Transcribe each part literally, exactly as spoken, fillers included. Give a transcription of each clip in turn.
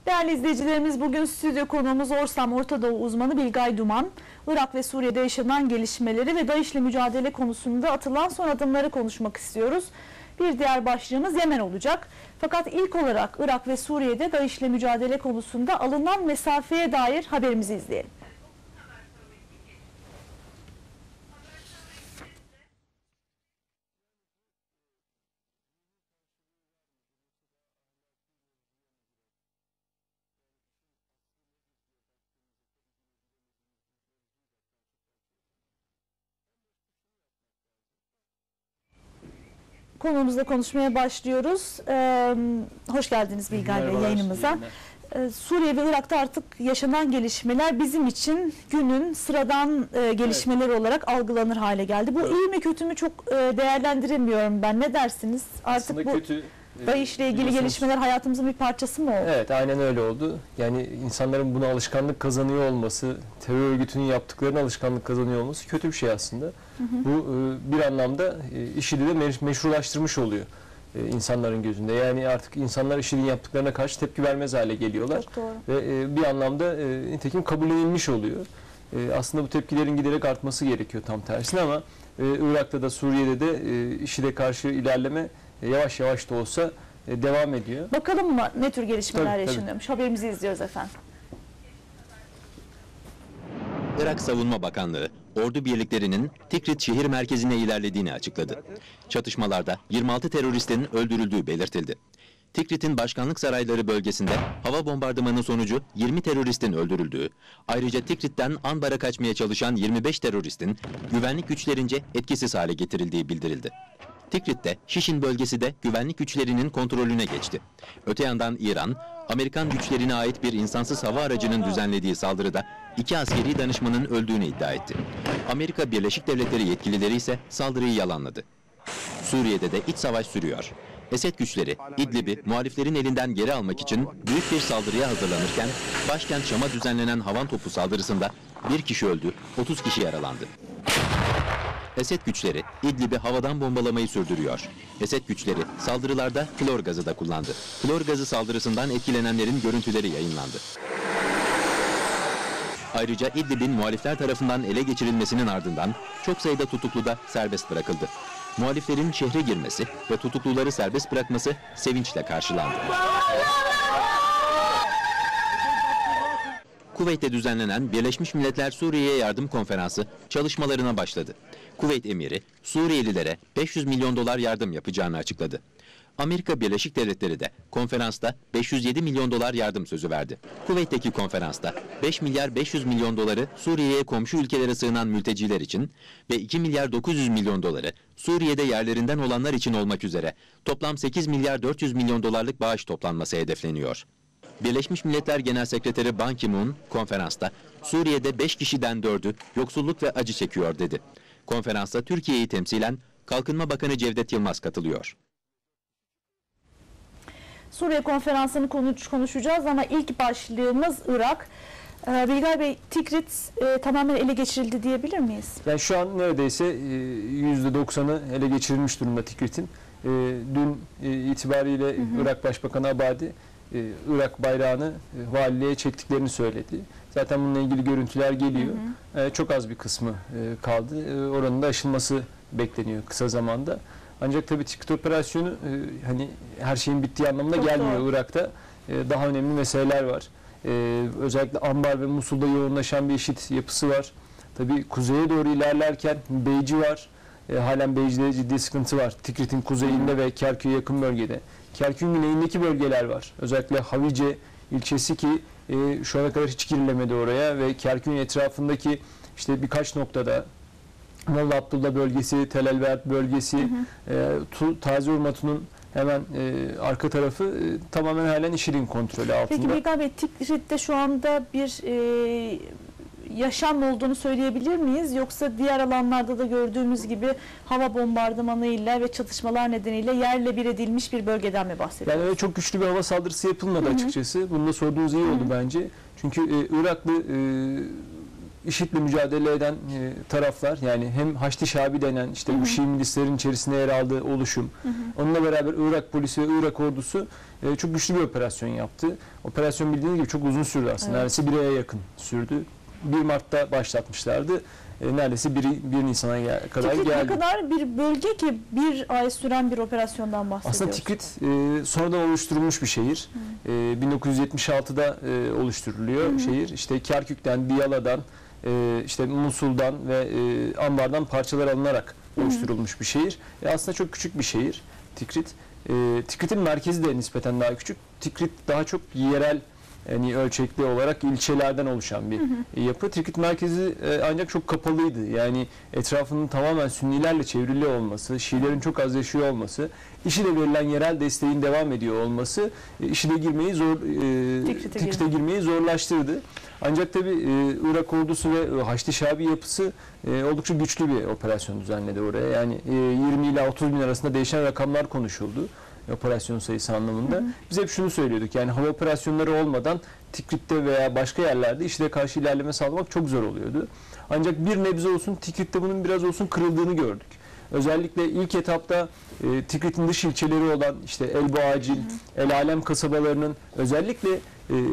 Değerli izleyicilerimiz, bugün stüdyo konuğumuz Orsam Orta Doğu uzmanı Bilgay Duman. Irak ve Suriye'de yaşanan gelişmeleri ve DAEŞ'le mücadele konusunda atılan son adımları konuşmak istiyoruz. Bir diğer başlığımız Yemen olacak. Fakat ilk olarak Irak ve Suriye'de DAEŞ'le mücadele konusunda alınan mesafeye dair haberimizi izleyelim. Konuğumuzla konuşmaya başlıyoruz. Ee, hoş geldiniz Bilgay Bey yayınımıza. Ee, Suriye ve Irak'ta artık yaşanan gelişmeler bizim için günün sıradan e, gelişmeleri evet. olarak algılanır hale geldi. Bu evet. iyi mi kötü mü çok e, değerlendiremiyorum ben. Ne dersiniz? Artık Aslında bu kötü, DAEŞ'le ilgili gelişmeler hayatımızın bir parçası mı oldu? Evet, aynen öyle oldu. Yani insanların buna alışkanlık kazanıyor olması, terör örgütünün yaptıklarına alışkanlık kazanıyor olması kötü bir şey aslında. Hı hı. Bu bir anlamda IŞİD'i de meşrulaştırmış oluyor insanların gözünde. Yani artık insanlar IŞİD'in yaptıklarına karşı tepki vermez hale geliyorlar. Çok doğru. Ve bir anlamda nitekim kabul edilmiş oluyor. Aslında bu tepkilerin giderek artması gerekiyor tam tersine ama Irak'ta da Suriye'de de IŞİD'e karşı ilerleme yavaş yavaş da olsa devam ediyor. Bakalım mı ne tür gelişmeler tabii, yaşanıyormuş? Tabii. Haberimizi izliyoruz efendim. Irak Savunma Bakanlığı, ordu birliklerinin Tikrit şehir merkezine ilerlediğini açıkladı. Çatışmalarda yirmi altı teröristin öldürüldüğü belirtildi. Tikrit'in başkanlık sarayları bölgesinde hava bombardımanı sonucu yirmi teröristin öldürüldüğü, ayrıca Tikrit'ten Anbar'a kaçmaya çalışan yirmi beş teröristin güvenlik güçlerince etkisiz hale getirildiği bildirildi. Tikrit'te Şişin bölgesi de güvenlik güçlerinin kontrolüne geçti. Öte yandan İran, Amerikan güçlerine ait bir insansız hava aracının düzenlediği saldırıda iki askeri danışmanın öldüğünü iddia etti. Amerika Birleşik Devletleri yetkilileri ise saldırıyı yalanladı. Suriye'de de iç savaş sürüyor. Esed güçleri İdlib'i muhaliflerin elinden geri almak için büyük bir saldırıya hazırlanırken başkent Şam'a düzenlenen havan topu saldırısında bir kişi öldü, otuz kişi yaralandı. Esed güçleri İdlib'i havadan bombalamayı sürdürüyor. Esed güçleri saldırılarda klor gazı da kullandı. Klor gazı saldırısından etkilenenlerin görüntüleri yayınlandı. Ayrıca İdlib'in muhalifler tarafından ele geçirilmesinin ardından çok sayıda tutuklu da serbest bırakıldı. Muhaliflerin şehre girmesi ve tutukluları serbest bırakması sevinçle karşılandı. Kuveyt'te düzenlenen Birleşmiş Milletler Suriye'ye Yardım Konferansı çalışmalarına başladı. Kuveyt emiri Suriyelilere beş yüz milyon dolar yardım yapacağını açıkladı. Amerika Birleşik Devletleri de konferansta beş yüz yedi milyon dolar yardım sözü verdi. Kuveyt'teki konferansta beş milyar beş yüz milyon doları Suriye'ye komşu ülkelere sığınan mülteciler için ve iki milyar dokuz yüz milyon doları Suriye'de yerlerinden olanlar için olmak üzere toplam sekiz milyar dört yüz milyon dolarlık bağış toplanması hedefleniyor. Birleşmiş Milletler Genel Sekreteri Ban Ki-moon konferansta Suriye'de beş kişiden dördü yoksulluk ve acı çekiyor dedi. Konferansta Türkiye'yi temsilen Kalkınma Bakanı Cevdet Yılmaz katılıyor. Suriye konferansını konuş, konuşacağız ama ilk başlığımız Irak. Ee, Bilgay Bey, Tikrit e, tamamen ele geçirildi diyebilir miyiz? Yani şu an neredeyse yüzde doksanı ele geçirilmiş durumda Tikrit'in. E, dün e, itibariyle hı hı. Irak Başbakanı Abadi e, Irak bayrağını e, valiliğe çektiklerini söyledi. Zaten bununla ilgili görüntüler geliyor. Hı hı. E, çok az bir kısmı e, kaldı. E, oranın da aşılması bekleniyor kısa zamanda. Ancak tabii Tikrit operasyonu e, hani her şeyin bittiği anlamına çok gelmiyor doğru. Irak'ta. E, daha önemli meseleler var. E, özellikle Anbar ve Musul'da yoğunlaşan bir IŞİD yapısı var. Tabii kuzeye doğru ilerlerken Beyci var. E, halen Beyci'de ciddi sıkıntı var. Tikrit'in kuzeyinde ve Kerkük'e yakın bölgede. Kerkük'ün güneyindeki bölgeler var. Özellikle Havice ilçesi ki e, şu ana kadar hiç girilemedi oraya ve Kerkük'ün etrafındaki işte birkaç noktada Molla Abdullah bölgesi, Tel El-Vert bölgesi, hı hı. E, Taze Urmatu'nun hemen e, arka tarafı e, tamamen halen IŞİD'in kontrolü altında. Peki Bilgay Bey, Tikrit'te şu anda bir e, yaşam olduğunu söyleyebilir miyiz? Yoksa diğer alanlarda da gördüğümüz gibi hava bombardımanıyla ve çatışmalar nedeniyle yerle bir edilmiş bir bölgeden mi bahsediyoruz? Yani öyle çok güçlü bir hava saldırısı yapılmadı hı hı. açıkçası. Bunu da sorduğunuz iyi oldu hı hı. bence. Çünkü e, Iraklı e, IŞİD'le mücadele eden e, taraflar, yani hem Haçlı Şabi denen işte hı hı. bu Şii milislerin içerisinde yer aldığı oluşum, Hı hı. onunla beraber Irak polisi ve Irak ordusu e, çok güçlü bir operasyon yaptı. Operasyon bildiğiniz gibi çok uzun sürdü aslında. Evet. Neredeyse bir aya yakın sürdü. bir Mart'ta başlatmışlardı. E, neredeyse bir Nisan'a gel- kadar Tikrit geldi. ne kadar bir bölge ki bir ay süren bir operasyondan bahsediyoruz. Aslında Tikrit e, sonradan oluşturulmuş bir şehir. E, bin dokuz yüz yetmiş altıda e, oluşturuluyor Hı hı. şehir. İşte Kerkük'ten, Diyala'dan, e, işte Musul'dan ve e, Ambar'dan parçalar alınarak Hı hı. oluşturulmuş bir şehir. E, aslında çok küçük bir şehir Tikrit. E, Tikrit'in merkezi de nispeten daha küçük. Tikrit daha çok yerel, yani ölçekli olarak ilçelerden oluşan bir Hı hı. yapı. Tikrit merkezi e, ancak çok kapalıydı. Yani etrafının tamamen Sünnilerle çevrili olması, Şiilerin çok az yaşıyor olması, IŞİD'e verilen yerel desteğin devam ediyor olması e, IŞİD'e girmeyi zor e, Tikrit'e Tikrit'e girmeyi zorlaştırdı. Ancak tabii e, Irak ordusu ve e, Haçlı Şabi yapısı e, oldukça güçlü bir operasyon düzenledi oraya. Yani e, yirmi ile otuz bin arasında değişen rakamlar konuşuldu operasyon sayısı anlamında. Hı hı. Biz hep şunu söylüyorduk, yani hava operasyonları olmadan Tikrit'te veya başka yerlerde IŞİD'e karşı ilerleme sağlamak çok zor oluyordu. Ancak bir nebze olsun Tikrit'te bunun biraz olsun kırıldığını gördük. Özellikle ilk etapta e, Tikrit'in dış ilçeleri olan işte El Boğacil, El Alem kasabalarının özellikle e,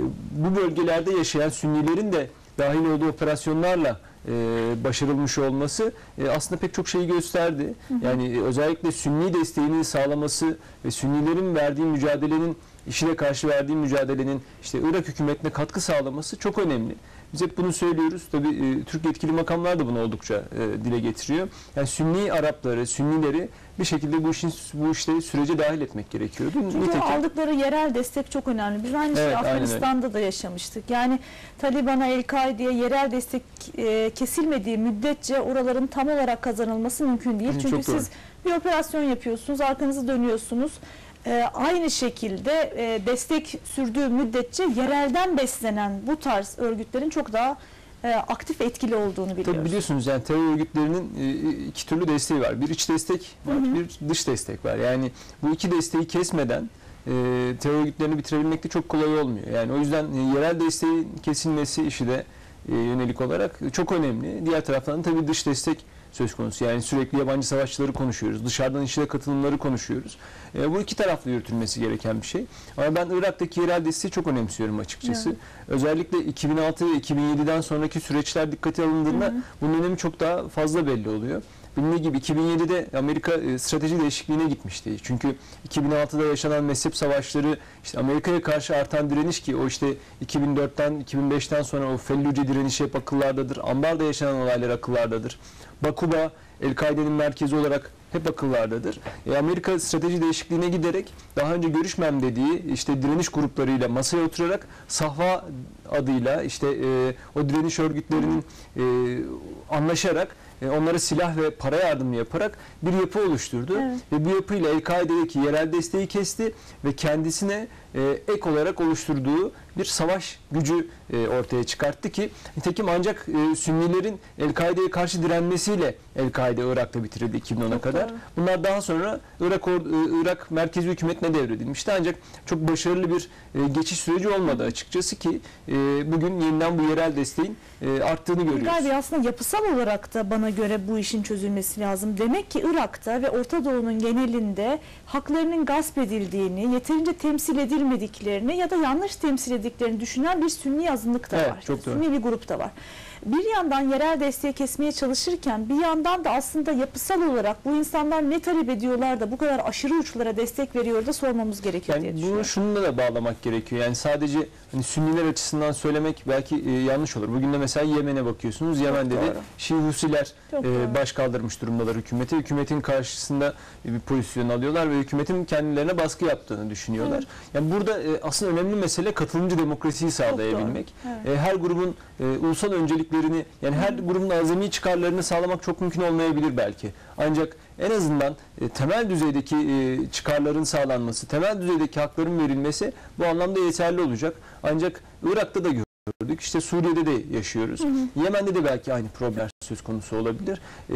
bu bölgelerde yaşayan Sünnilerin de dahil olduğu operasyonlarla e, başarılmış olması e, aslında pek çok şeyi gösterdi. Hı hı. Yani e, özellikle Sünni desteğini sağlaması ve Sünnilerin verdiği mücadelenin, IŞİD'e karşı verdiği mücadelenin işte Irak hükümetine katkı sağlaması çok önemli. Biz hep bunu söylüyoruz. Tabii e, Türk yetkili makamlar da bunu oldukça e, dile getiriyor. Yani Sünni Arapları, Sünnileri bir şekilde bu işin bu işte sürece dahil etmek gerekiyordu. Çünkü Nitekim- aldıkları yerel destek çok önemli. Biz aynı şeyi Evet, aynen Afganistan'da da yaşamıştık. Yani Taliban'a, El-Kaide'ye yerel destek e, kesilmediği müddetçe oraların tam olarak kazanılması mümkün değil. Hı, Çünkü çok doğru. siz bir operasyon yapıyorsunuz, arkanızı dönüyorsunuz. E, aynı şekilde e, destek sürdüğü müddetçe yerelden beslenen bu tarz örgütlerin çok daha e, aktif, etkili olduğunu biliyoruz. Tabii biliyorsunuz, yani terör örgütlerinin e, iki türlü desteği var. Bir iç destek var, Hı hı. bir dış destek var. Yani bu iki desteği kesmeden e, terör örgütlerini bitirebilmek de çok kolay olmuyor. Yani o yüzden e, yerel desteğin kesilmesi IŞİD'e e, yönelik olarak çok önemli. Diğer taraftan tabii dış destek söz konusu. Yani sürekli yabancı savaşçıları konuşuyoruz. Dışarıdan IŞİD'e katılımları konuşuyoruz. E, bu iki taraflı yürütülmesi gereken bir şey. Ama ben Irak'taki yerel desteği çok önemsiyorum açıkçası. Evet. Özellikle iki bin altı ve iki bin yediden sonraki süreçler dikkate alındığında Hı hı. bunun önemi çok daha fazla belli oluyor. Bilindiği gibi iki bin yedide Amerika e, strateji değişikliğine gitmişti. Çünkü iki bin altıda yaşanan mezhep savaşları, işte Amerika'ya karşı artan direniş, ki o işte iki bin dörtten iki bin beşten sonra o Felluce direnişi hep akıllardadır. Ambar'da yaşanan olaylar akıllardadır. Bakuba, El-Kaide'nin merkezi olarak hep akıllardadır. E, Amerika strateji değişikliğine giderek daha önce görüşmem dediği işte direniş gruplarıyla masaya oturarak Sahva adıyla işte e, o direniş örgütlerinin e, anlaşarak e, onlara silah ve para yardımı yaparak bir yapı oluşturdu. Evet. Ve bu yapıyla El-Kaide'deki yerel desteği kesti ve kendisine e, ek olarak oluşturduğu bir savaş gücü e, ortaya çıkarttı ki nitekim ancak e, Sünnilerin El-Kaide'ye karşı direnmesiyle El-Kaide Irak'ta bitirildi iki bin ona Çok kadar. doğru. Bunlar daha sonra Irak or- Irak merkezi hükümetine devredilmişti. Ancak çok başarılı bir e, geçiş süreci olmadı açıkçası ki e, bugün yeniden bu yerel desteğin e, arttığını görüyoruz. Galiba aslında yapısal olarak da bana göre bu işin çözülmesi lazım. Demek ki Irak'ta ve Orta Doğu'nun genelinde haklarının gasp edildiğini, yeterince temsil edilmediklerini ya da yanlış temsil edildiklerini düşünen bir Sünni azınlık da Evet, var. çok doğru. Sünni bir grup da var. Bir yandan yerel desteği kesmeye çalışırken bir yandan da aslında yapısal olarak bu insanlar ne talep ediyorlar da bu kadar aşırı uçlara destek veriyor da sormamız gerekiyor diye Yani düşünüyorum. bunu şununla da bağlamak gerekiyor. Yani sadece hani Sünniler açısından söylemek belki e, yanlış olur. Bugün de mesela Yemen'e bakıyorsunuz. Yemen'de de doğru. Şii Husiler Çok e, doğru. baş kaldırmış durumdalar hükümeti. Hükümetin karşısında e, bir pozisyon alıyorlar ve hükümetin kendilerine baskı yaptığını düşünüyorlar. Evet. Yani burada e, aslında önemli mesele katılımcı demokrasiyi sağlayabilmek. Evet. E, her grubun e, ulusal önceliklerini, yani her grubun azami çıkarlarını sağlamak çok mümkün olmayabilir belki. Ancak en azından e, temel düzeydeki e, çıkarların sağlanması, temel düzeydeki hakların verilmesi bu anlamda yeterli olacak. Ancak Irak'ta da gördük, işte Suriye'de de yaşıyoruz. Hı hı. Yemen'de de belki aynı problem söz konusu olabilir. E,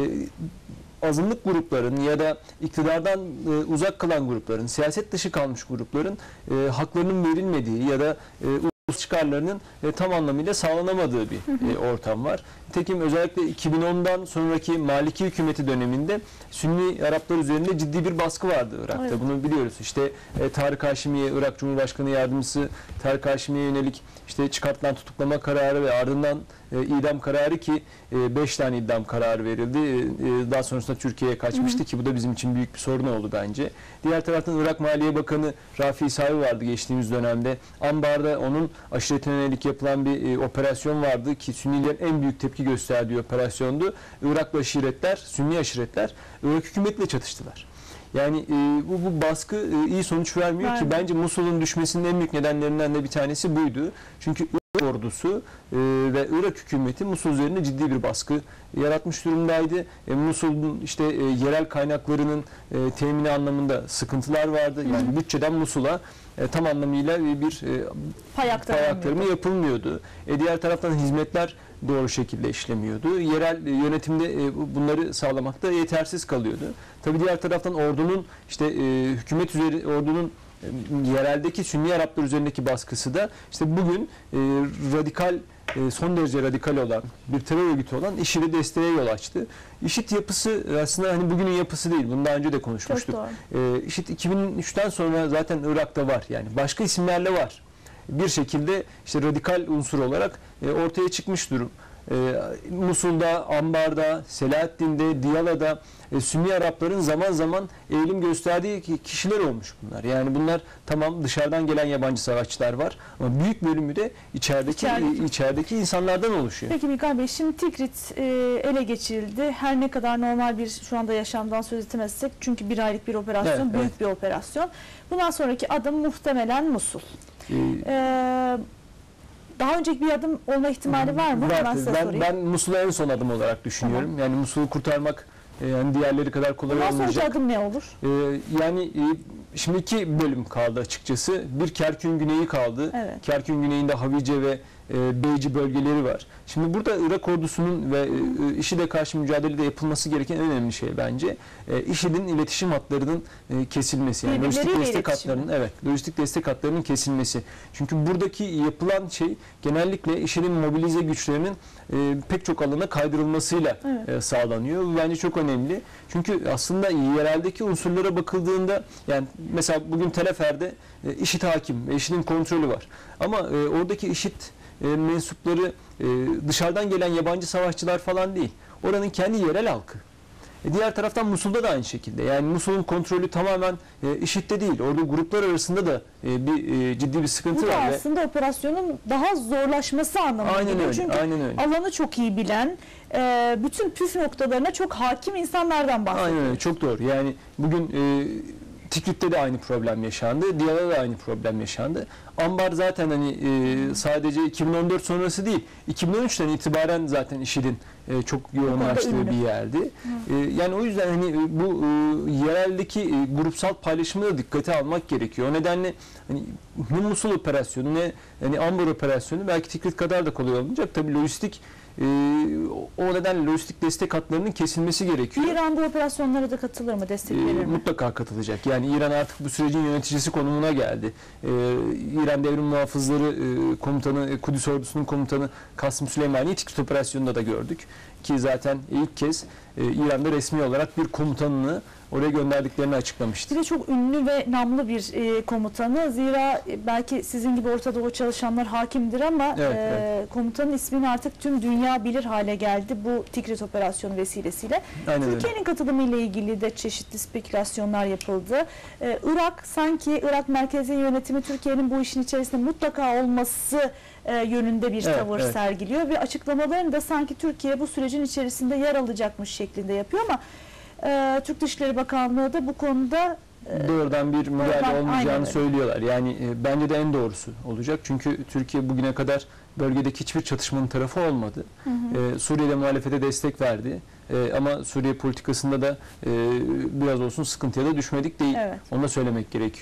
azınlık grupların ya da iktidardan e, uzak kalan grupların, siyaset dışı kalmış grupların e, haklarının verilmediği ya da e, çıkarlarının e, tam anlamıyla sağlanamadığı bir e, ortam var. Nitekim özellikle iki bin ondan sonraki Maliki hükümeti döneminde Sünni Araplar üzerinde ciddi bir baskı vardı Irak'ta. Evet. Bunu biliyoruz. İşte e, Tarık Haşimiye, Irak Cumhurbaşkanı Yardımcısı Tarık Haşimiye'ye yönelik işte çıkartılan tutuklama kararı ve ardından e, idam kararı ki beş tane idam kararı verildi. E, daha sonrasında Türkiye'ye kaçmıştı, hı hı, ki bu da bizim için büyük bir sorun oldu bence. Diğer taraftan Irak Maliye Bakanı Rafi Savi vardı geçtiğimiz dönemde. Ambar'da onun aşiretine yönelik yapılan bir e, operasyon vardı ki Sünnilerin en büyük tepki gösterdiği operasyondu. Iraklı aşiretler, Sünni aşiretler Irak hükümetiyle çatıştılar. Yani e, bu, bu baskı e, iyi sonuç vermiyor Vermiyor. ki bence Musul'un düşmesinin en büyük nedenlerinden de bir tanesi buydu. Çünkü Irak ordusu e, ve Irak hükümeti Musul üzerinde ciddi bir baskı yaratmış durumdaydı. E, Musul'un işte e, yerel kaynaklarının e, temini anlamında sıkıntılar vardı. Yani Hı. bütçeden Musul'a e, tam anlamıyla bir e, pay aktarımı yapılmıyordu. E, diğer taraftan hizmetler doğru şekilde işlemiyordu. Yerel yönetimde bunları sağlamakta yetersiz kalıyordu. Tabii diğer taraftan ordunun işte hükümet üzeri ordunun yereldeki Sünni Araplar üzerindeki baskısı da işte bugün radikal son derece radikal olan bir terör örgütü olan IŞİD'e desteğe yol açtı. IŞİD yapısı aslında hani bugünün yapısı değil. Bunu daha önce de konuşmuştuk. IŞİD iki bin üçten sonra zaten Irak'ta var. Yani başka isimlerle var. Bir şekilde işte radikal unsur olarak e, ortaya çıkmış durum. E, Musul'da, Ambar'da, Selahaddin'de, Diyala'da e, Sünni Arapların zaman zaman eğilim gösterdiği kişiler olmuş bunlar. Yani bunlar tamam dışarıdan gelen yabancı savaşçılar var ama büyük bölümü de içerideki içerideki, içerideki insanlardan oluşuyor. Peki Mikail Bey, şimdi Tikrit e, ele geçirildi. Her ne kadar normal bir şu anda yaşamdan söz etmezsek, çünkü bir aylık bir operasyon, evet, büyük evet. bir operasyon. Bundan sonraki adım muhtemelen Musul. Ee, daha önceki bir adım olma ihtimali var mı? Var. Ben, ben Musul'u en son adım olarak düşünüyorum. Tamam. Yani Musul'u kurtarmak e, yani diğerleri kadar kolay Bundan olmayacak. Bundan sonraki adım ne olur? Ee, yani e, şimdi iki bölüm kaldı açıkçası. Bir Kerkük'ün güneyi kaldı. Evet. Kerkük'ün güneyinde Havice ve e, Beyci bölgeleri var. Şimdi burada Irak ordusunun ve e, IŞİD'e karşı mücadelede yapılması gereken en önemli şey bence e, IŞİD'in iletişim hatlarının e, kesilmesi. Yani lojistik destek hatlarının, evet, lojistik destek hatlarının kesilmesi. Çünkü buradaki yapılan şey genellikle IŞİD'in mobilize güçlerinin e, pek çok alana kaydırılmasıyla evet. e, sağlanıyor. Bu bence çok önemli. Çünkü aslında yereldeki unsurlara bakıldığında, yani mesela bugün Tel Afer'de e, IŞİD hakim ve IŞİD'in kontrolü var. Ama e, oradaki IŞİD e, mensupları e, dışarıdan gelen yabancı savaşçılar falan değil. Oranın kendi yerel halkı. E, diğer taraftan Musul'da da aynı şekilde. Yani Musul'un kontrolü tamamen e, IŞİD'de değil. Orada gruplar arasında da e, bir e, ciddi bir sıkıntı Bu var. Bu da aslında ve operasyonun daha zorlaşması anlamına aynen geliyor. Öyle, Çünkü aynen öyle. alanı çok iyi bilen, e, bütün püf noktalarına çok hakim insanlardan bahsediyoruz. Aynen öyle. Çok doğru. Yani bugün e, Tikrit'te de aynı problem yaşandı. Diyala'da da aynı problem yaşandı. Ambar zaten hani e, sadece iki bin on dört sonrası değil, iki bin on üçten itibaren zaten IŞİD'in e, çok yoğunlaştığı bir yerdi. E, yani o yüzden hani bu e, yereldeki e, grupsal paylaşımı da dikkate almak gerekiyor. O nedenle hani ne Musul operasyonu ne hani Ambar operasyonu belki Tikrit kadar da kolay olmayacak. Tabii lojistik Ee, o nedenle lojistik destek hatlarının kesilmesi gerekiyor. İran bu operasyonlara da katılır mı? Destek verir mi? Ee, mutlaka katılacak. Yani İran artık bu sürecin yöneticisi konumuna geldi. Ee, İran Devrim Muhafızları e, Komutanı, e, Kudüs Ordusu'nun komutanı Kasım Süleymani'yi Tikrit operasyonunda da gördük. Ki zaten ilk kez e, İran'da resmi olarak bir komutanını oraya gönderdiklerini açıklamıştı. Bir de çok ünlü ve namlı bir e, komutanı. Zira e, belki sizin gibi Orta Doğu çalışanlar hakimdir ama evet, e, evet. komutanın ismini artık tüm dünya bilir hale geldi bu Tikrit operasyonu vesilesiyle. Aynen Türkiye'nin katılımı ile ilgili de çeşitli spekülasyonlar yapıldı. E, Irak sanki Irak merkezi yönetimi Türkiye'nin bu işin içerisinde mutlaka olması e, yönünde bir evet, tavır evet. sergiliyor ve açıklamalarını da sanki Türkiye bu sürecin içerisinde yer alacakmış şeklinde yapıyor ama Ee, Türk Dışişleri Bakanlığı da bu konuda e, doğrudan bir müdahale olmayacağını söylüyorlar. Yani e, bence de en doğrusu olacak. Çünkü Türkiye bugüne kadar bölgedeki hiçbir çatışmanın tarafı olmadı. Hı hı. E, Suriye'de muhalefete destek verdi. E, ama Suriye politikasında da e, biraz olsun sıkıntıya da düşmedik değil. Evet. Onu da söylemek gerekiyor.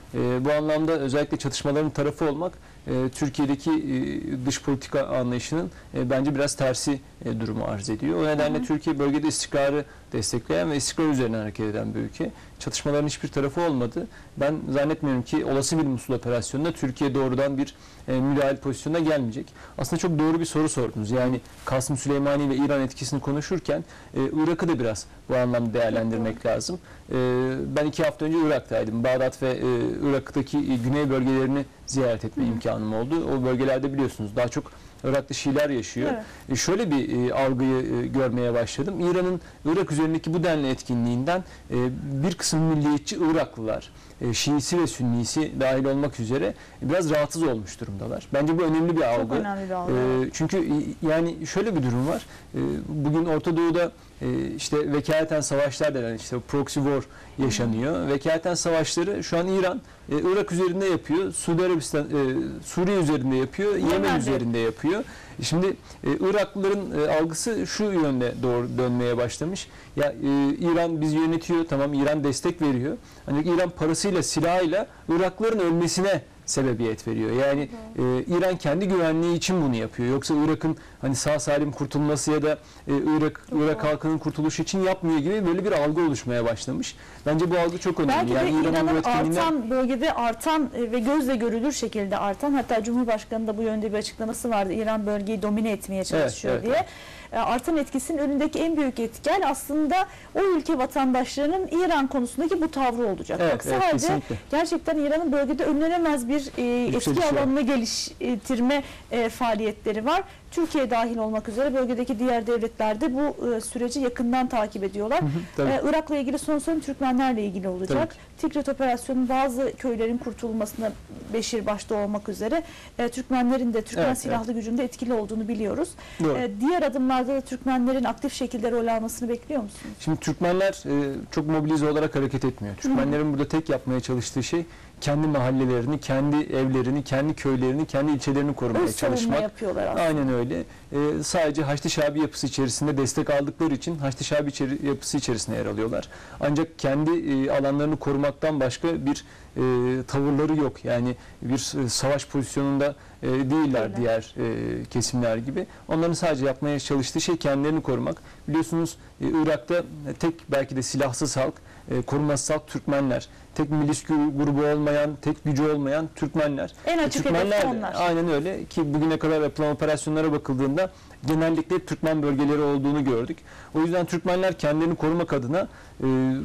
E, bu anlamda özellikle çatışmaların tarafı olmak e, Türkiye'deki e, dış politika anlayışının e, bence biraz tersi e, durumu arz ediyor. O nedenle Hı hı. Türkiye bölgede istikrarı destekleyen ve istikrar üzerine hareket eden bir ülke. Çatışmaların hiçbir tarafı olmadı. Ben zannetmiyorum ki olası bir Musul operasyonunda Türkiye doğrudan bir e, müdahale pozisyonuna gelmeyecek. Aslında çok doğru bir soru sordunuz. Yani Kasım Süleymani ve İran etkisini konuşurken e, Irak'ı da biraz bu anlamda değerlendirmek lazım. E, ben iki hafta önce Irak'taydım. Bağdat ve e, Irak'taki e, güney bölgelerini ziyaret etme Hı. imkanım oldu. O bölgelerde biliyorsunuz daha çok Irak'ta Şiiler yaşıyor. Evet. E, şöyle bir e, algıyı e, görmeye başladım. İran'ın Irak üzerindeki bu denli etkinliğinden e, bir kısım milliyetçi Iraklılar, e, Şiisi ve Sünnisi dahil olmak üzere biraz rahatsız olmuş durumdalar. Bence bu önemli bir algı. Çok önemli bir algı. E, çünkü e, yani şöyle bir durum var. E, bugün Orta Doğu'da e, işte vekaleten savaşlar denen işte proxy war yaşanıyor. Hı. Vekaleten savaşları şu an İran e, Irak üzerinde yapıyor, Suudi Arabistan, e, Suriye üzerinde yapıyor, Yemen, Yemen üzerinde yapıyor. Şimdi e, Iraklıların e, algısı şu yönde doğru dönmeye başlamış. Ya e, İran bizi yönetiyor, tamam İran destek veriyor. Ancak İran parasıyla, silahıyla Iraklıların ölmesine sebebiyet veriyor. Yani e, İran kendi güvenliği için bunu yapıyor. Yoksa Irak'ın hani sağ salim kurtulması ya da e, Irak Çok Irak doğru. halkının kurtuluşu için yapmıyor gibi böyle bir algı oluşmaya başlamış. Bence bu algı çok önemli. Belki de yani İran'ın bu İran'ın etkinliğinden artan, bölgede artan e, ve gözle görülür şekilde artan, hatta Cumhurbaşkanı da bu yönde bir açıklaması vardı. İran bölgeyi domine etmeye çalışıyor evet, diye. evet. E, Artan etkisinin önündeki en büyük etken aslında o ülke vatandaşlarının İran konusundaki bu tavrı olacak. Evet, Bak evet, sadece kesinlikle. gerçekten İran'ın bölgede önlenemez bir e, etki Yükselişi var. alanını geliştirme e, faaliyetleri var. Türkiye dahil olmak üzere bölgedeki diğer devletler de bu e, süreci yakından takip ediyorlar. Hı hı, tabii. E, Irak'la ilgili son sorum Türkmenlerle ilgili olacak. Tikrit operasyonu bazı köylerin kurtulmasına Beşir başta olmak üzere e, Türkmenlerin de Türkmen Evet, silahlı gücünde etkili olduğunu biliyoruz. Doğru. E, diğer adımlarda da Türkmenlerin aktif şekilde rol almasını bekliyor musunuz? Şimdi Türkmenler e, çok mobilize olarak hareket etmiyor. Türkmenlerin burada tek yapmaya çalıştığı şey kendi mahallelerini, kendi evlerini, kendi köylerini, kendi ilçelerini korumaya Öz savunma çalışmak. yapıyorlar aslında. Aynen öyle. E, sadece Haçlı Şabi yapısı içerisinde destek aldıkları için Haçlı Şabi içeri, yapısı içerisinde yer alıyorlar. Ancak kendi e, alanlarını korumaktan başka bir e, tavırları yok. Yani bir e, savaş pozisyonunda e, değiller Öyle. diğer e, kesimler gibi. Onların sadece yapmaya çalıştığı şey kendilerini korumak. Biliyorsunuz e, Irak'ta tek belki de silahsız halk, e, korumasız halk Türkmenler. Tek milis grubu olmayan, tek gücü olmayan Türkmenler. En E, açık Türkmenler hedefi de- onlar. Aynen öyle ki bugüne kadar yapılan operasyonlara bakıldığında genellikle Türkmen bölgeleri olduğunu gördük. O yüzden Türkmenler kendilerini korumak adına e,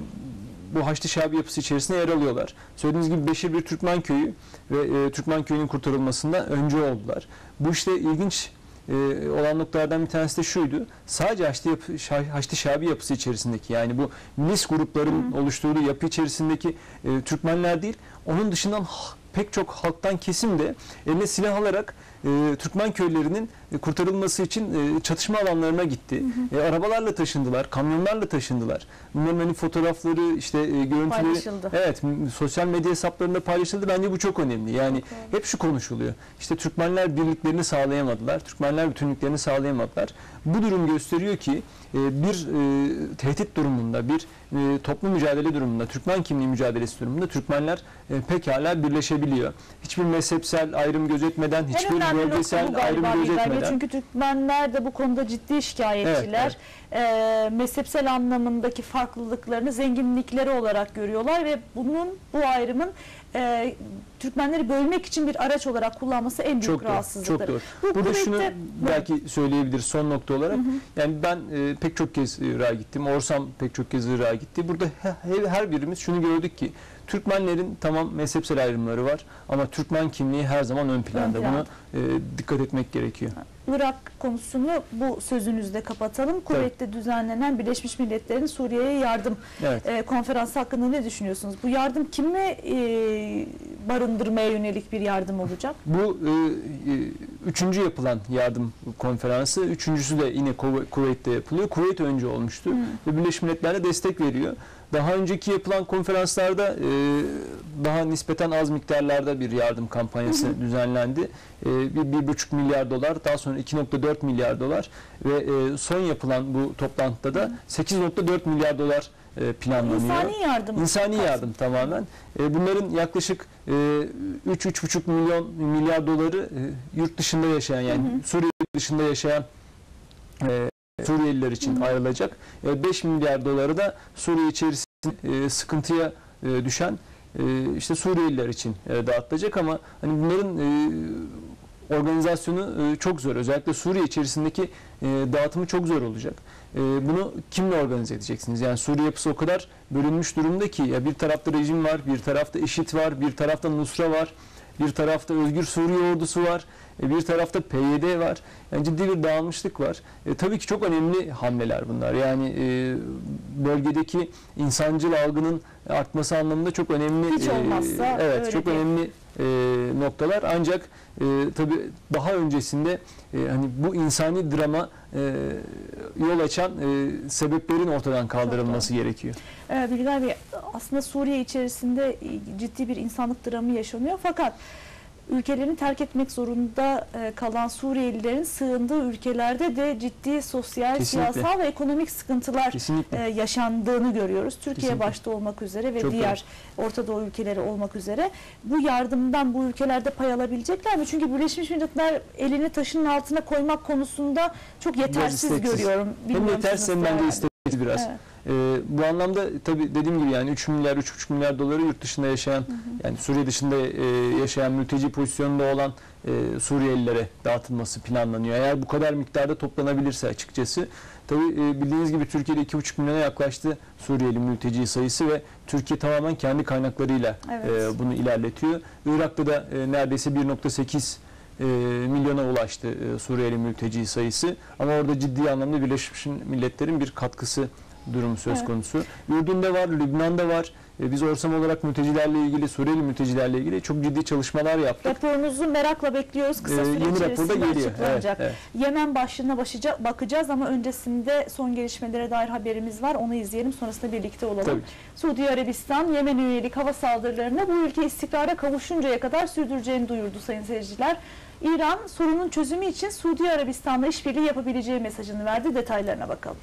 bu Haçlı Şabi yapısı içerisinde yer alıyorlar. Söylediğiniz gibi Beşir bir Türkmen köyü ve e, Türkmen köyünün kurtarılmasında öncü oldular. Bu işte ilginç e, olan noktalardan bir tanesi de şuydu. Sadece Haçlı, yapı, Şah- Haçlı Şabi yapısı içerisindeki, yani bu milis grupların oluşturduğu yapı içerisindeki e, Türkmenler değil, onun dışından h- pek çok halktan kesim de eline silah alarak e, Türkmen köylerinin e, kurtarılması için e, çatışma alanlarına gitti. Hı hı. E, arabalarla taşındılar, kamyonlarla taşındılar. Bunların hani fotoğrafları, işte e, görüntüleri, Paylaşıldı. evet, m- sosyal medya hesaplarında paylaşıldı. Bence bu çok önemli. Yani Çok doğru. hep şu konuşuluyor. İşte Türkmenler birliklerini sağlayamadılar, Türkmenler bütünlüklerini sağlayamadılar. Bu durum gösteriyor ki e, bir e, tehdit durumunda, bir e, toplu mücadele durumunda, Türkmen kimliği mücadelesi durumunda Türkmenler e, pekala birleşebiliyor. Hiçbir mezhepsel ayrım gözetmeden, En hiçbir önemli nokta bu bölgesel ayrım galiba Bilge. gözetmeden. Çünkü Türkmenler de bu konuda ciddi şikayetçiler. Ee, mezhepsel anlamındaki farklılıklarını zenginlikleri olarak görüyorlar ve bunun, bu ayrımın e, Türkmenleri bölmek için bir araç olarak kullanması en büyük Çok doğru, rahatsızlıkları. çok doğru. Bu Burada şunu kuvvette- belki söyleyebiliriz son nokta olarak. Hı hı. Yani ben e, pek çok kez Irak'a gittim. Orsam pek çok kez Irak'a gitti. Burada he- her birimiz şunu gördük ki Türkmenlerin tamam mezhepsel ayrımları var ama Türkmen kimliği her zaman ön planda. Ön planda. Buna e, dikkat etmek gerekiyor. Irak konusunu bu sözünüzde kapatalım. Kuveyt'te düzenlenen Birleşmiş Milletler'in Suriye'ye yardım Evet. e, konferansı hakkında ne düşünüyorsunuz? Bu yardım kimi e, barındırmaya yönelik bir yardım olacak? Bu e, e, üçüncü yapılan yardım konferansı. Üçüncüsü de yine Kuv- Kuveyt'te yapılıyor. Kuveyt önce olmuştu Hı. ve Birleşmiş Milletler de destek veriyor. Daha önceki yapılan konferanslarda e, daha nispeten az miktarlarda bir yardım kampanyası Hı hı. düzenlendi. E, bir, bir buçuk milyar dolar, daha sonra iki nokta dört milyar dolar ve e, son yapılan bu toplantıda da sekiz nokta dört milyar dolar e, planlanıyor. İnsani yardım. İnsani yardım tamamen. E, bunların yaklaşık üç üç buçuk milyon milyar doları e, yurt dışında yaşayan, yani hı hı. Suriye dışında yaşayan e, Suriyeliler için hı hı. ayrılacak. E, beş milyar doları da Suriye içerisinde e, sıkıntıya e, düşen e, işte Suriyeliler için e, dağıtılacak, ama hani bunların e, organizasyonu e, çok zor. Özellikle Suriye içerisindeki e, dağıtımı çok zor olacak. E, bunu kimle organize edeceksiniz? Yani Suriye yapısı o kadar bölünmüş durumda ki, ya bir tarafta rejim var, bir tarafta IŞİD var, bir tarafta Nusra var, bir tarafta Özgür Suriye Ordusu var, e, bir tarafta P Y D var. Yani ciddi bir dağılmışlık var. E, tabii ki çok önemli hamleler bunlar. Yani e, bölgedeki insancıl algının artması anlamında çok önemli. Hiç olmazsa e, evet, çok değil. önemli e, noktalar. Ancak e, tabii daha öncesinde e, hani bu insani drama e, yol açan e, sebeplerin ortadan kaldırılması gerekiyor. Ee, Bilgay Bey, aslında Suriye içerisinde ciddi bir insanlık dramı yaşanıyor, fakat ülkelerini terk etmek zorunda kalan Suriyelilerin sığındığı ülkelerde de ciddi sosyal, Kesinlikle. siyasal ve ekonomik sıkıntılar Kesinlikle. yaşandığını görüyoruz. Türkiye Kesinlikle. başta olmak üzere ve Çok diğer doğru. Orta Doğu ülkeleri olmak üzere. Bu yardımdan bu ülkelerde pay alabilecekler mi? Çünkü Birleşmiş Milletler elini taşın altına koymak konusunda çok yetersiz görüyorum. Hem yetersiz hem bence isteksiz biraz. Evet. Ee, bu anlamda tabii dediğim gibi yani üç milyar üç buçuk milyar doları yurt dışında yaşayan, hı hı. yani Suriye dışında e, yaşayan mülteci pozisyonunda olan e, Suriyelilere dağıtılması planlanıyor. Eğer bu kadar miktarda toplanabilirse açıkçası. Tabii e, bildiğiniz gibi Türkiye'de iki buçuk milyona yaklaştı Suriyeli mülteci sayısı ve Türkiye tamamen kendi kaynaklarıyla evet. e, bunu ilerletiyor. Irak'ta da e, neredeyse bir nokta sekiz e, milyona ulaştı e, Suriyeli mülteci sayısı. Ama orada ciddi anlamda Birleşmiş Milletler'in bir katkısı durumu söz evet. konusu. Ürdün'de var, Lübnan'da var. Biz Orsam olarak mültecilerle ilgili, Suriyeli mültecilerle ilgili çok ciddi çalışmalar yaptık. Raporunuzu merakla bekliyoruz. Kısa süre ee, yeni içerisinde geliyor. açıklanacak. Evet, evet. Yemen başlığına başlayacak, bakacağız ama öncesinde son gelişmelere dair haberimiz var. Onu izleyelim. Sonrasında birlikte olalım. Tabii. Suudi Arabistan, Yemen üyelik hava saldırılarını bu ülke istikrara kavuşuncaya kadar sürdüreceğini duyurdu sayın seyirciler. İran, sorunun çözümü için Suudi Arabistan'la işbirliği yapabileceği mesajını verdi. Detaylarına bakalım.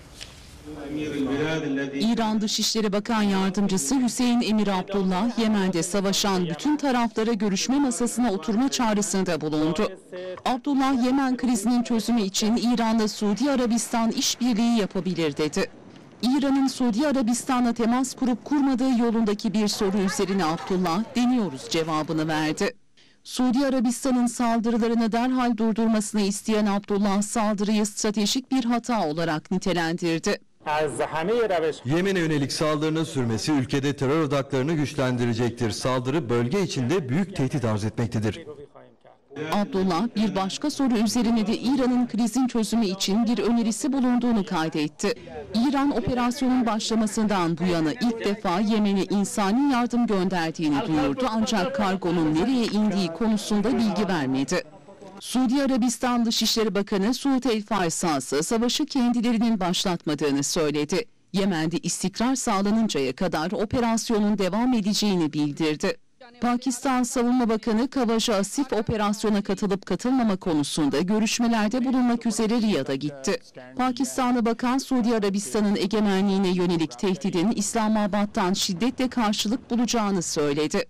İran Dışişleri Bakan Yardımcısı Hüseyin Emir Abdullah, Yemen'de savaşan bütün taraflara görüşme masasına oturma çağrısında bulundu. Abdullah, Yemen krizinin çözümü için İran'la Suudi Arabistan işbirliği yapabilir dedi. İran'ın Suudi Arabistan'la temas kurup kurmadığı yolundaki bir soru üzerine Abdullah, deniyoruz cevabını verdi. Suudi Arabistan'ın saldırılarını derhal durdurmasını isteyen Abdullah, saldırıyı stratejik bir hata olarak nitelendirdi. Yemen'e yönelik saldırının sürmesi ülkede terör odaklarını güçlendirecektir. Saldırı bölge içinde büyük tehdit arz etmektedir. Abdullah, bir başka soru üzerine de İran'ın krizin çözümü için bir önerisi bulunduğunu kaydetti. İran, operasyonun başlamasından bu yana ilk defa Yemen'e insani yardım gönderdiğini duyurdu, ancak kargonun nereye indiği konusunda bilgi vermedi. Suudi Arabistan Dışişleri Bakanı Suud El Faysası, savaşı kendilerinin başlatmadığını söyledi. Yemen'de istikrar sağlanıncaya kadar operasyonun devam edeceğini bildirdi. Pakistan Savunma Bakanı Kavaja Asif, operasyona katılıp katılmama konusunda görüşmelerde bulunmak üzere Riyad'a gitti. Pakistanlı bakan, Suudi Arabistan'ın egemenliğine yönelik tehdidin İslamabad'dan şiddetle karşılık bulacağını söyledi.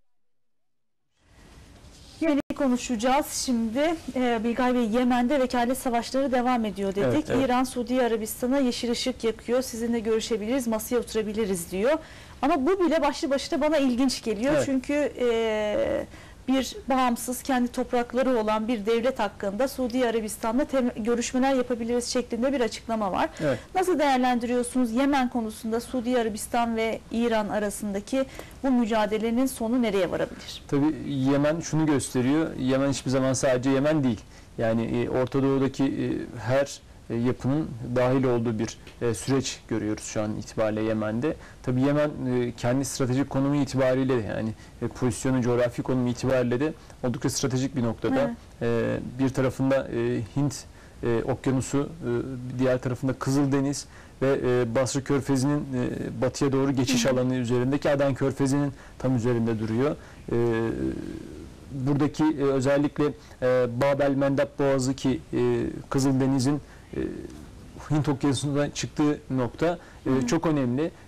Yemen'i konuşacağız şimdi. Ee, Bilgay Bey, Yemen'de vekalet savaşları devam ediyor dedik. Evet, evet. İran, Suudi Arabistan'a yeşil ışık yakıyor. Sizinle görüşebiliriz, masaya oturabiliriz diyor. Ama bu bile başlı başına bana ilginç geliyor. Evet. Çünkü e, bir bağımsız, kendi toprakları olan bir devlet hakkında Suudi Arabistan'la görüşmeler yapabiliriz şeklinde bir açıklama var. Evet. Nasıl değerlendiriyorsunuz Yemen konusunda Suudi Arabistan ve İran arasındaki bu mücadelenin sonu nereye varabilir? Tabii Yemen şunu gösteriyor. Yemen hiçbir zaman sadece Yemen değil. Yani Orta Doğu'daki her yapının dahil olduğu bir e, süreç görüyoruz şu an itibariyle Yemen'de. Tabii Yemen e, kendi stratejik konumu itibariyle yani e, pozisyonu, coğrafi konumu itibariyle de oldukça stratejik bir noktada. Evet. E, bir tarafında e, Hint e, okyanusu, e, diğer tarafında Kızıldeniz ve e, Basra Körfezi'nin e, batıya doğru geçiş Hı. alanı üzerindeki Aden Körfezi'nin tam üzerinde duruyor. E, buradaki e, özellikle e, Bab el-Mendeb Boğazı ki e, Kızıldeniz'in Hint Okyanusu'ndan çıktığı nokta e, çok önemli.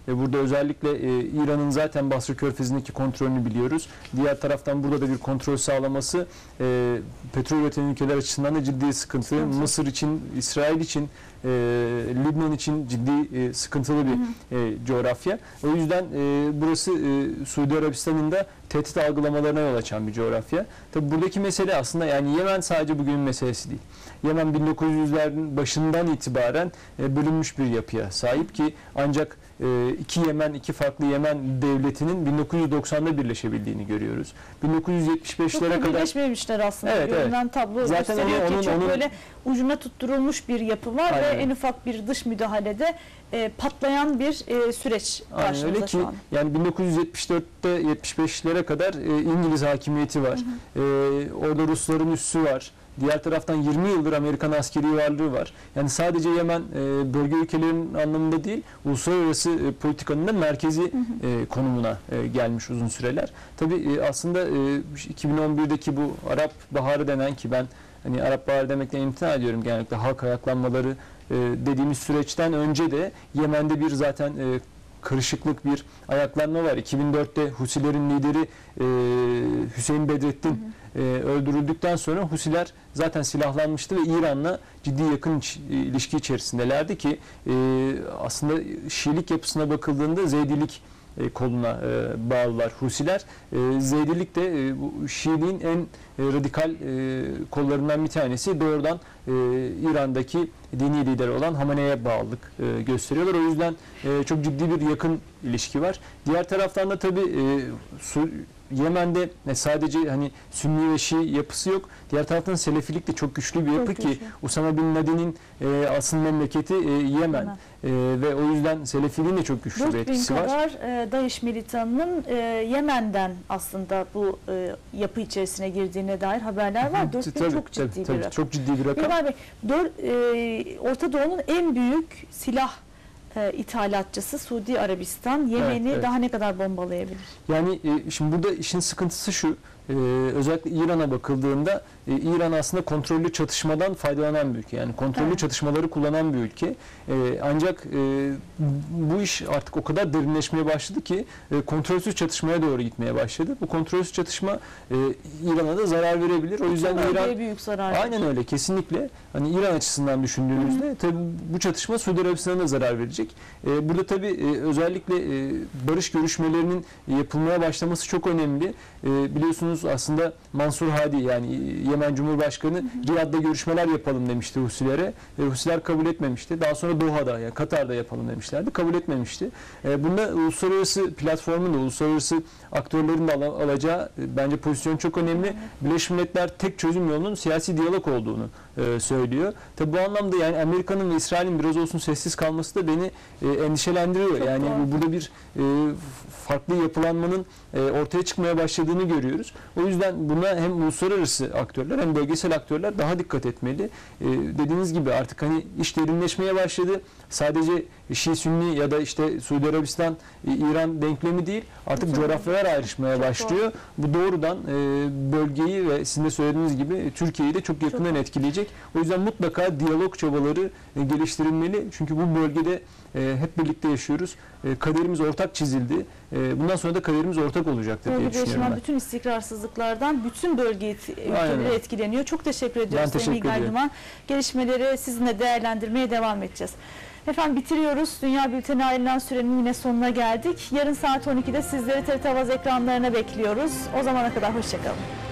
E, burada özellikle e, İran'ın zaten Basra Körfezi'ndeki kontrolünü biliyoruz. Diğer taraftan burada da bir kontrol sağlaması e, petrol üreten ülkeler açısından da ciddi sıkıntı. Sıkıntı. Mısır için, İsrail için, e, Lübnan için ciddi e, sıkıntılı bir Hı hı. e, coğrafya. O yüzden e, burası e, Suudi Arabistan'ın da tehdit algılamalarına yol açan bir coğrafya. Tabi buradaki mesele aslında yani Yemen sadece bugünün meselesi değil. Yemen bin dokuz yüzlerin başından itibaren e, bölünmüş bir yapıya sahip ki ancak e, iki Yemen, iki farklı Yemen devletinin bin dokuz yüz doksanda birleşebildiğini görüyoruz. bin dokuz yüz yetmiş beşlere Çok kadar birleşmemişler aslında. Evet, Görünen tablo zaten gösteriyor onun- ki onun- çok onun- böyle ucuna tutturulmuş bir yapı var Aynen. ve en ufak bir dış müdahalede e, patlayan bir e, süreç Aynen karşımızda öyle ki şu an. yani bin dokuz yüz yetmiş dörtte yetmiş beşlere kadar e, İngiliz hakimiyeti var. E, orada Rusların üssü var. Diğer taraftan yirmi yıldır Amerikan askeri varlığı var. Yani sadece Yemen e, bölge ülkelerinin anlamında değil, uluslararası e, politikanın da merkezi e, konumuna e, gelmiş uzun süreler. Tabii e, aslında e, iki bin on birdeki bu Arap Baharı denen ki ben hani Arap Baharı demekten imtina ediyorum genellikle halk ayaklanmaları e, dediğimiz süreçten önce de Yemen'de bir zaten e, karışıklık bir ayaklanma var. iki bin dörtte Husilerin lideri e, Hüseyin Bedrettin e, öldürüldükten sonra Husiler zaten silahlanmıştı ve İran'la ciddi yakın iç- ilişki içerisindelerdi ki e, aslında Şiilik yapısına bakıldığında Zeydilik e, koluna e, bağlılar Husiler. E, Zeydilik de e, bu Şiiliğin en e, radikal e, kollarından bir tanesi. Doğrudan e, İran'daki dini lider olan Hamene'ye bağlılık e, gösteriyorlar. O yüzden e, çok ciddi bir yakın ilişki var. Diğer taraftan da tabii e, Su- Yemen'de e, sadece hani Sünni ve Şii yapısı yok. Diğer taraftan Selefilik de çok güçlü bir yapı Çok ki güçlü. Usama bin Laden'in e, asıl memleketi e, Yemen. Yemen. E, ve o yüzden Selefiliğin de çok güçlü bir dört bin etkisi var. kadar e, DAEŞ militanının e, Yemen'den aslında bu e, yapı içerisine girdiğine dair haberler var. dört bin Tabii, çok ciddi tabii, bir tabii, rakam. çok ciddi bir rakam. Bilal Bey, dört, e, Orta Doğu'nun en büyük silah e, ithalatçısı Suudi Arabistan Yemen'i Evet, evet. daha ne kadar bombalayabilir? Yani e, şimdi burada işin sıkıntısı şu, e, özellikle İran'a bakıldığında e, İran aslında kontrollü çatışmadan faydalanan bir ülke. Yani kontrollü Evet. çatışmaları kullanan bir ülke. E, ancak e, bu iş artık o kadar derinleşmeye başladı ki e, kontrolsüz çatışmaya doğru gitmeye başladı. Bu kontrolsüz çatışma e, İran'a da zarar verebilir. O yüzden Bölgeye İran büyük zarar verir. aynen öyle kesinlikle. Hani İran açısından düşündüğümüzde tabii bu çatışma Suudi Arabistan'a da zarar verecek. Ee, burada tabii e, özellikle e, barış görüşmelerinin yapılmaya başlaması çok önemli. E, biliyorsunuz aslında Mansur Hadi yani e, Yemen Cumhurbaşkanı hı hı. Riyad'da görüşmeler yapalım demişti Husilere. E, Husiler kabul etmemişti. Daha sonra Doha'da yani Katar'da yapalım demişlerdi. Kabul etmemişti. E, bunda uluslararası platformun da uluslararası aktörlerin de al- alacağı e, bence pozisyon çok önemli. Evet. Birleşmiş Milletler tek çözüm yolunun siyasi diyalog olduğunu e, söylüyor. Tabi bu anlamda yani Amerika'nın ve İsrail'in biraz olsun sessiz kalması da beni e, endişelendiriyor. Çok yani doğru. bu burada bir e, farklı yapılanmanın e, ortaya çıkmaya başladığını görüyoruz. O yüzden buna hem uluslararası aktörler hem bölgesel aktörler daha dikkat etmeli. E, dediğiniz gibi artık hani iş derinleşmeye başladı. Sadece Şii Sünni ya da işte Suudi Arabistan e, İran denklemi değil. Artık Çok coğrafyalar ayrışmaya Çok başlıyor. Bu doğrudan e, bölgeyi ve sizin de söylediğiniz gibi e, Türkiye'yi de çok yakından Çok. etkileyecek. O yüzden mutlaka diyalog çabaları e, geliştirilmeli. Çünkü bu bölgede e, hep birlikte yaşıyoruz. E, kaderimiz ortak çizildi. E, bundan sonra da kaderimiz ortak olacaktır diye Bölgede düşünüyorum yaşanan ben. bütün istikrarsızlıklardan bütün bölge it- Aynen. ülkeleri etkileniyor. Çok teşekkür ediyoruz Ben Sayın teşekkür Bilgay ediyorum. Duman. Gelişmeleri sizinle değerlendirmeye devam edeceğiz. Efendim bitiriyoruz. Dünya Bülteni ayrılan sürenin yine sonuna geldik. Yarın saat on ikide sizleri T R T Havaz ekranlarına bekliyoruz. O zamana kadar hoşçakalın.